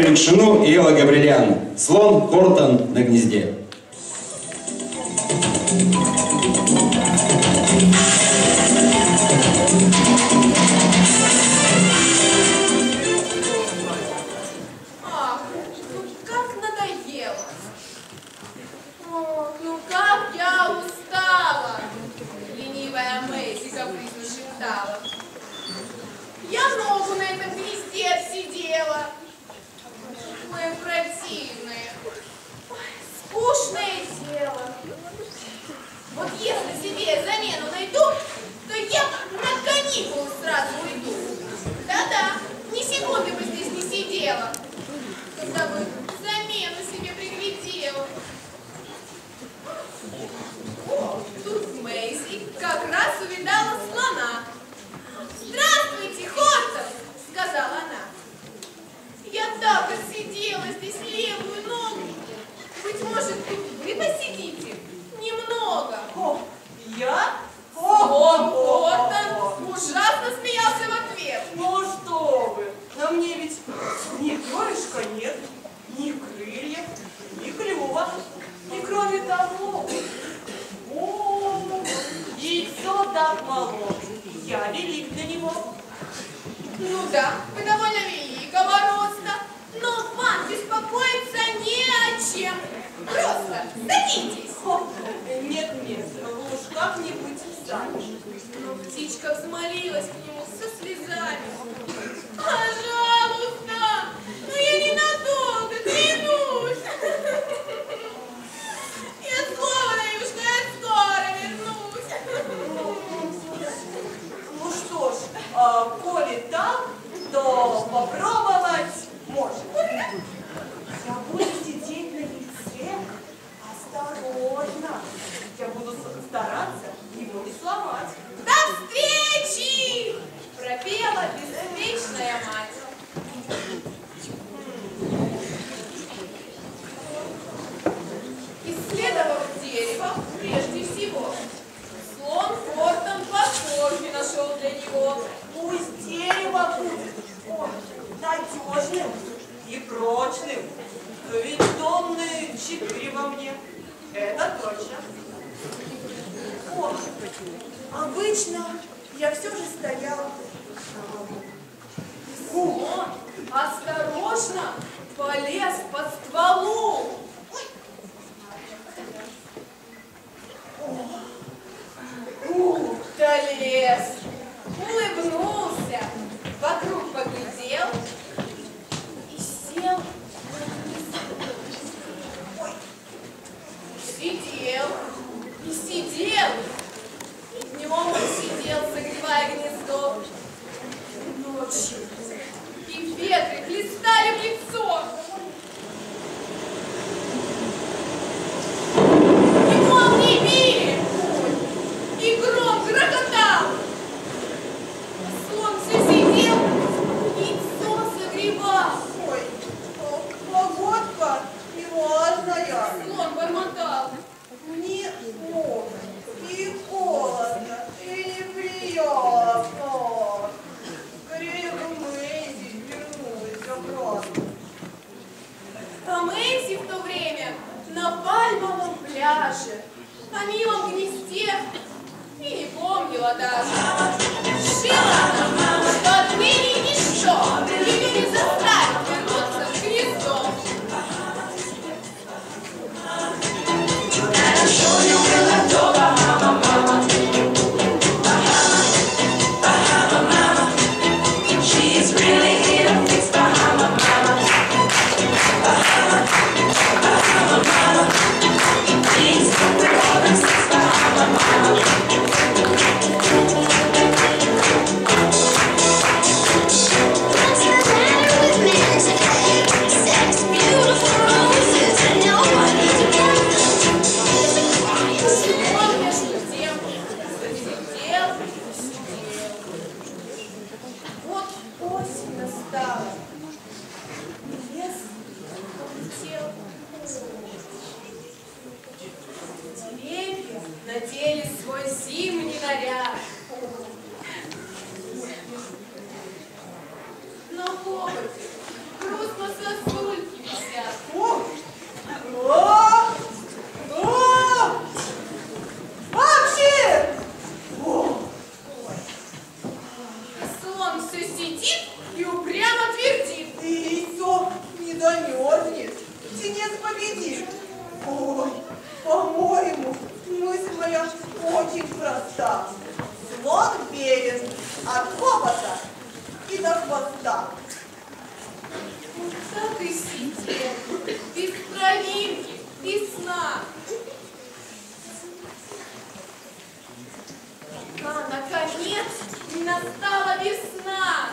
Ветшину и Элла Габрилиан. Слон Хортон на гнезде. Ах, ну как надоело. Ох, ну как я устала. Ленивая Мэйси капризно шептала. Я ногу на этом гнезде отсидела. Ой, противное. Ой, скучное дело. Вот если себе замену найду, то я на каникулы сразу уйду. Да-да, ни секунды бы здесь не сидела, когда бы замену себе приглядела. О, тут Мэйси как раз увидала слона. «Здравствуйте, Хортон!» — сказала она. «Я так отсидела здесь левую ногу. Быть может, вы посидите? Немного». О, я? Слон Хортон ужасно смеялся в ответ. Ну что вы, на мне ведь ни перышка нет, ни крыльев, ни клюва. И кроме того, яйцо так мало, я велик для него. Ну да, вы довольно великого роста, но вам беспокоиться не о чем. Просто садитесь. Нет, вы уж как-нибудь сами. Но птичка взмолилась к нему со слезами. «Пожалуйста, ну я ненадолго, клянусь. Я слово даю, что я скоро вернусь». Ну что ж, коли так, то попробовать можно. Я буду сидеть на яйце осторожно. Я буду стараться его не сломать. «До встречи!» — пропела беспечная мать. Исследовав дерево, прежде всего, слон Хортон подпорки нашел для него. Пусть дерево будет надежным и прочным. Ведь тонны 4 во мне. Это точно. Обычно я все же стояла. Слон осторожно полез под стволу. Долез, улыбнулся, вокруг поглядел и сел. Сидел и сидел. Днем он сидел, согревая гнездо. Ночью и ветры хлестали в лицо. И молнии били, и гром грохотал. А слон все сидел, яйцо согревал. Ой, погодка неважная. Слон бормотал. Мне и холодно, и неприятно. Скорее бы Мэйси вернулась обратно. А Мэйси в то время на пальмовом пляже, на милом гнезде, и не помнила даже. Шила, что отныне ничто ее не заставит вернуться в гнездо. Please, замерзнет, птенец победит. Ой, по-моему, мысль моя очень проста. Слон верен от хобота и до хвоста. Вот так и сидел, без травинки, без сна. А наконец настала весна.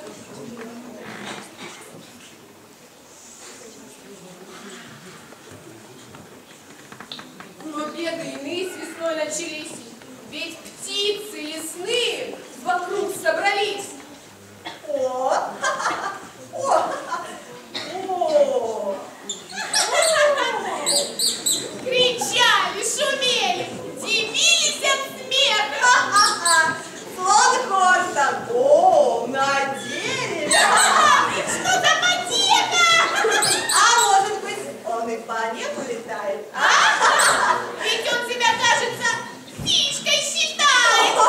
Но беды иные с весной начались, ведь птицы лесные вокруг собрались. О, о, о. Кричали, шумели, дивились от смеха. Слон Кортон, о, на дереве. Что за потеха? А может быть, он и по небу летает? Ведь он себя, кажется, птичкой считает.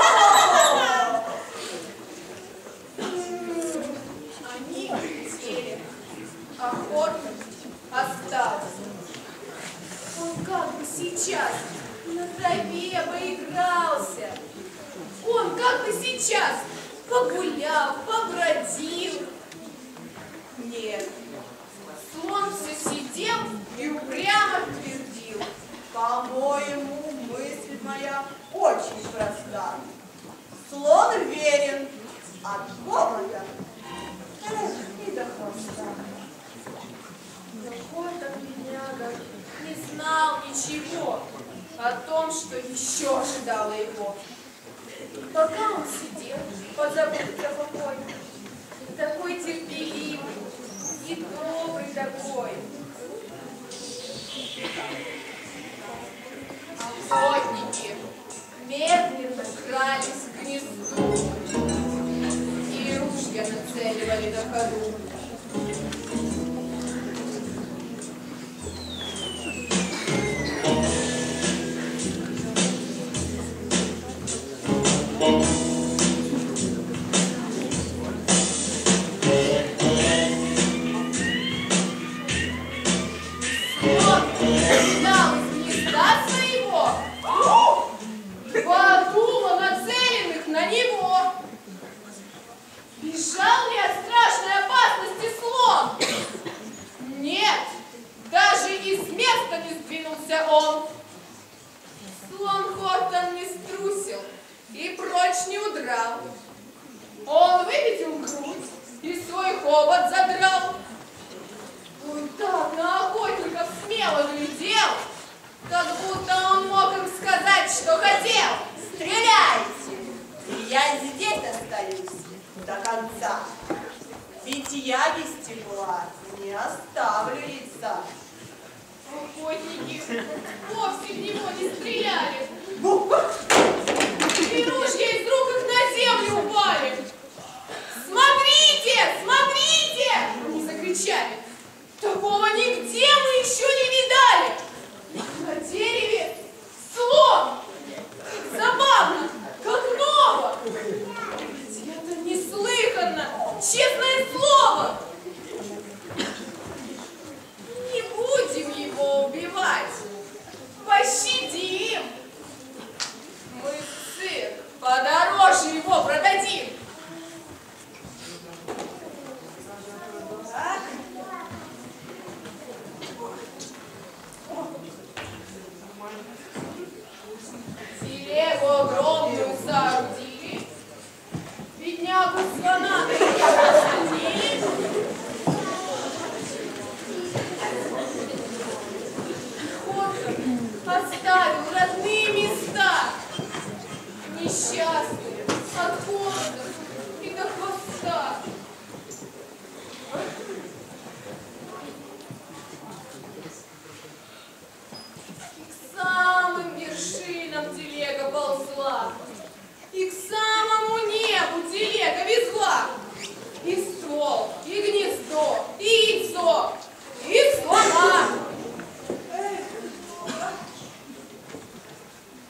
Они улетели, а Хортон остался. Он как бы сейчас на траве поигрался. Он как бы сейчас погулял, побродил. Нет, слон все сидел и упрямо твердил. По-моему, мысль моя очень проста. Слон верен от голода и до хвоста. Но Хортон, бедняга, не знал ничего о том, что еще ожидало его. Пока он сидел, позабыв про покой, такой терпеливый и добрый такой. Охотники медленно крались к гнезду и ружья нацеливали на ходу. Бежал ли от страшной опасности слон? Нет, даже из места не сдвинулся он. Слон Хортон не струсил и прочь не удрал. Он выпятил грудь и свой хобот задрал. Он так на охотников смело глядел, как будто он мог им сказать, что хотел. Стреляйте, и я здесь остаюсь до конца. Ведь я без тепла не оставлю яйца. Охотники вовсе в него не стреляли. И ружья из рук их на землю упали. «Смотрите! Смотрите!» Они закричали. «Такого нигде мы еще не видали! На дереве слон! Как забавно! Как ново! Ведь это неслыханно! Честное слово! Не будем его убивать! Пощадим! Мы в цирк подороже его продадим!» Так. Телегу огромную соорудили, беднягу слона посадили. Хортон оставил родные места, несчастные от холода и до хвоста. К самым вершинам телега ползла, и к самому небу телега везла. И стол, и гнездо, и яйцо, и слона.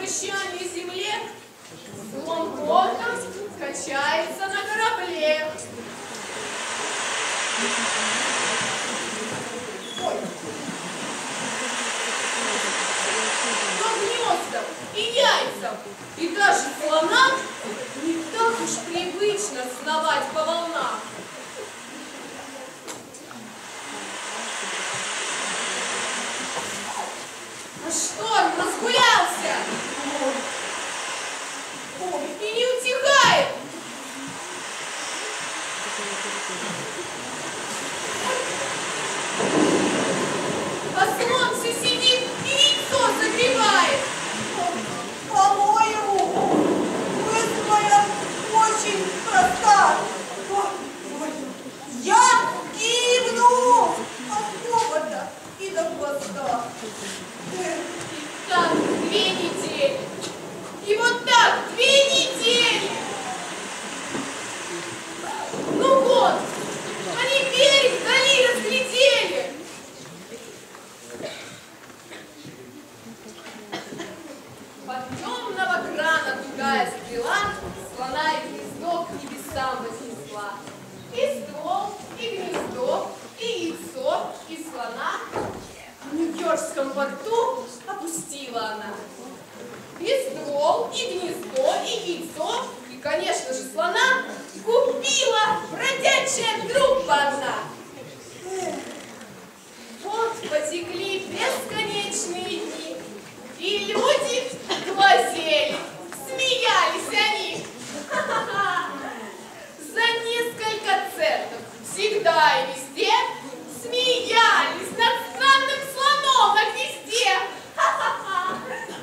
обещание земле, слон Хортон качается на корабле. Ой. Но гнездам и яйцам, и даже слонам не так уж привычно сновать по волнам. А шторм разгулялся. Ой, и не утихает. А слон все сидит и яйцо загребает. По-моему, мысль моя очень проста. Ой, я гибну от холода и до хвоста. И так 2 недели. И вот так 2 недели. Ну вот, они берег вдали разглядели. Под темного крана тугая стрела слона и гнездо к небесам вознесла. И ствол, и гнездо, и яйцо, и слона в Нью-Йоркском порту опустила она. И ствол, и гнездо, и яйцо, и, конечно же, слона купила бродячая труппа одна. Вот потекли бесконечные дни, и люди глазели, смеялись они. Ха-ха-ха! За несколько центов всегда и везде смеялись над странным слоном на гнезде. Ха-ха-ха!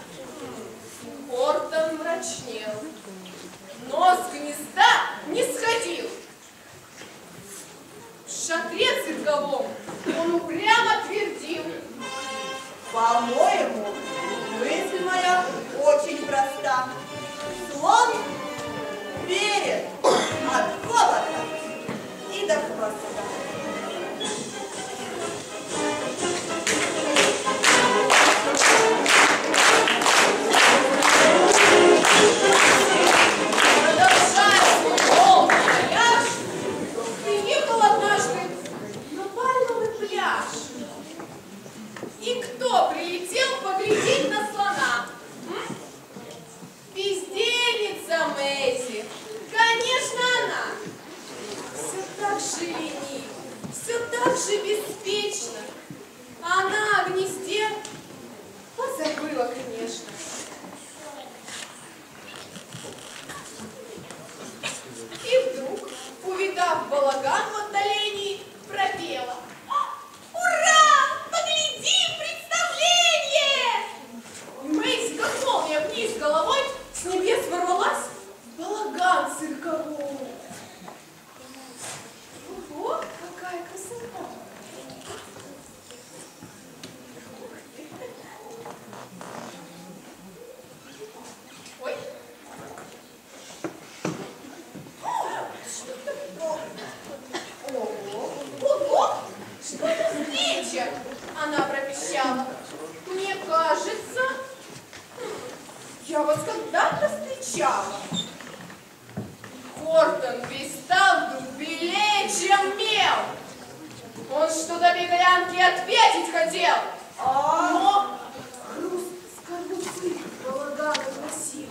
Хортон мрачнел, но с гнезда не сходил. В шатре цирковом он упрямо твердил: По-моему, мысль моя очень проста. Слон верит от холода и до хвоста. Продолжая свой долгий вояж, приехал однажды на пальмовый пляж. И кто прилетел поглядеть на слона? Бездельница Мэйзи. Конечно, она. Все так же ленив, все так же беспечно. Она о гнезде позабыла, конечно. И вдруг, увидав балаган в отдалении, пропела: «Ура! Поглядим представление!» И Мэйзи, как молния вниз головой, с небес ворвалась в балаган цирковой. Ого, какая красота! Ой. Ого! Что это встреча? Она пропищала. Мне кажется, я вас когда-то встречала. Хортон весь стал вдруг белее, чем мел. Он что-то беглянке ответить хотел, но хруст скорлупы балагана гласил.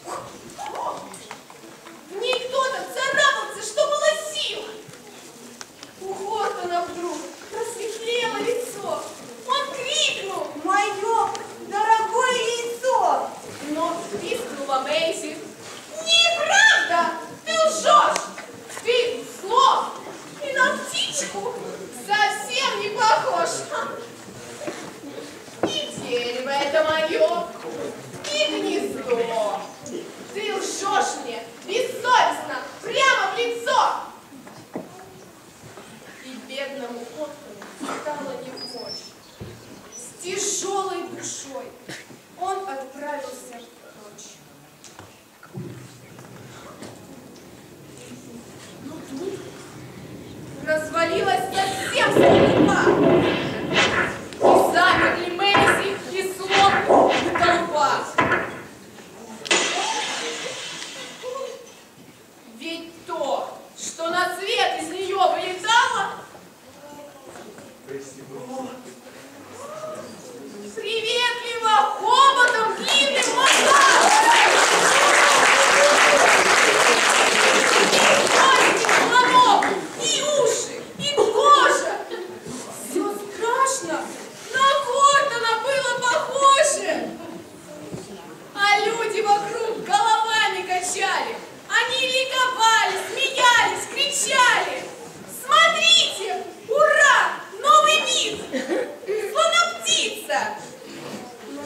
В ней кто-то царапался, что было сил. У Хортона вдруг просветлело лицо. Он крикнул: Мое дорогое яйцо! но пискнула Мэйзи: «Неправда! Ты лжешь! Ты слон! И на птичку совсем не похож! И дерево это мое, и гнездо! Ты лжешь мне бессовестно, прямо в лицо!» И бедному Хортону стало невмочь. С тяжелой душой он отправился прочь. Но тут развалилась совсем скорлупа. И замерли Мэйзи и слон и толпа.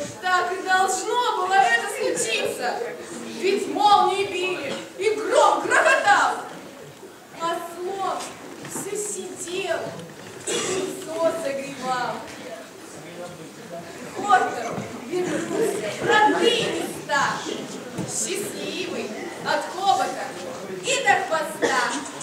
Так и должно было это случиться. Ведь молнии били, и гром грохотал. А слон все сидел и лицо согревал. Хортон вернулся в родные места, счастливый от хобота и до хвоста.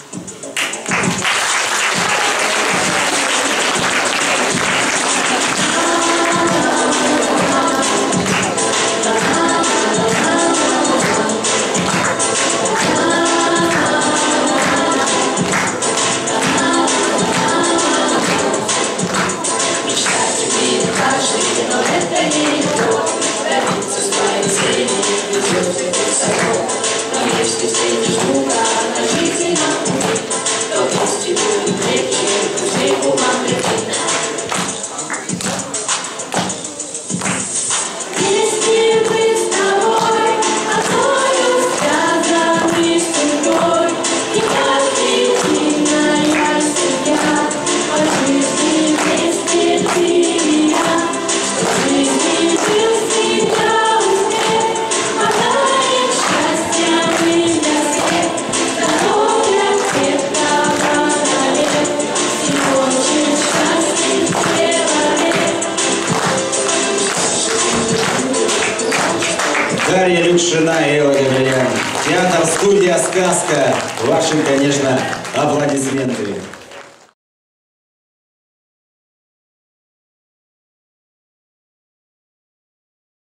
Дарья Лютшина и Элла Гаврилян. Театр, студия «Сказка». Ваши, конечно, аплодисменты.